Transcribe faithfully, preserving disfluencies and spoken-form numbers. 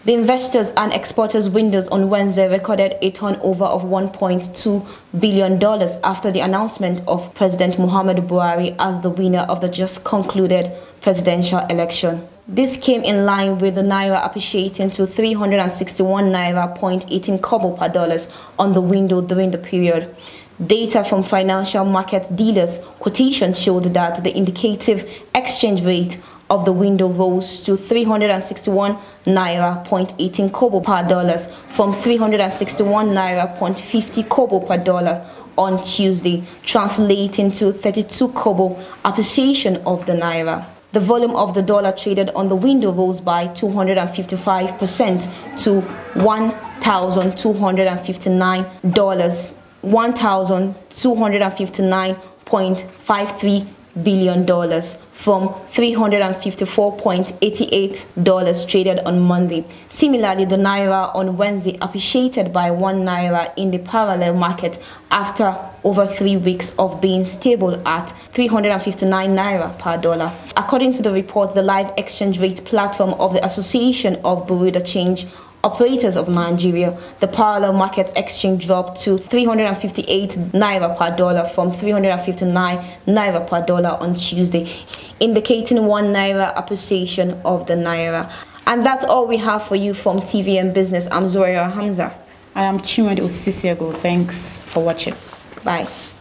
The investors and exporters windows on Wednesday recorded a turnover of one point two billion dollars after the announcement of President Muhammadu Buhari as the winner of the just concluded presidential election. This came in line with the naira appreciating to three hundred sixty-one naira point one eight kobo per dollar on the window during the period. Data from financial market dealers Quotation showed that the indicative exchange rate of the window rose to three hundred sixty-one naira point one eight kobo per dollar from three hundred sixty-one naira point five zero kobo per dollar on Tuesday, translating to thirty-two kobo appreciation of the naira. The volume of the dollar traded on the window rose by two hundred fifty-five percent to one thousand two hundred fifty-nine dollars, one thousand two hundred fifty-nine point five three billion dollars from three hundred fifty-four point eight eight dollars traded on Monday. Similarly, the naira on Wednesday appreciated by one naira in the parallel market after over three weeks of being stable at three hundred fifty-nine naira per dollar. According to the report, the live exchange rate platform of the Association of Bureau de Change Operators of Nigeria, the parallel market exchange dropped to three hundred fifty-eight naira per dollar from three hundred fifty-nine naira per dollar on Tuesday, indicating one naira appreciation of the naira. And that's all we have for you from T V N Business. I'm Zoria Hamza. I am Chinwede Osisiego. Thanks for watching. Bye.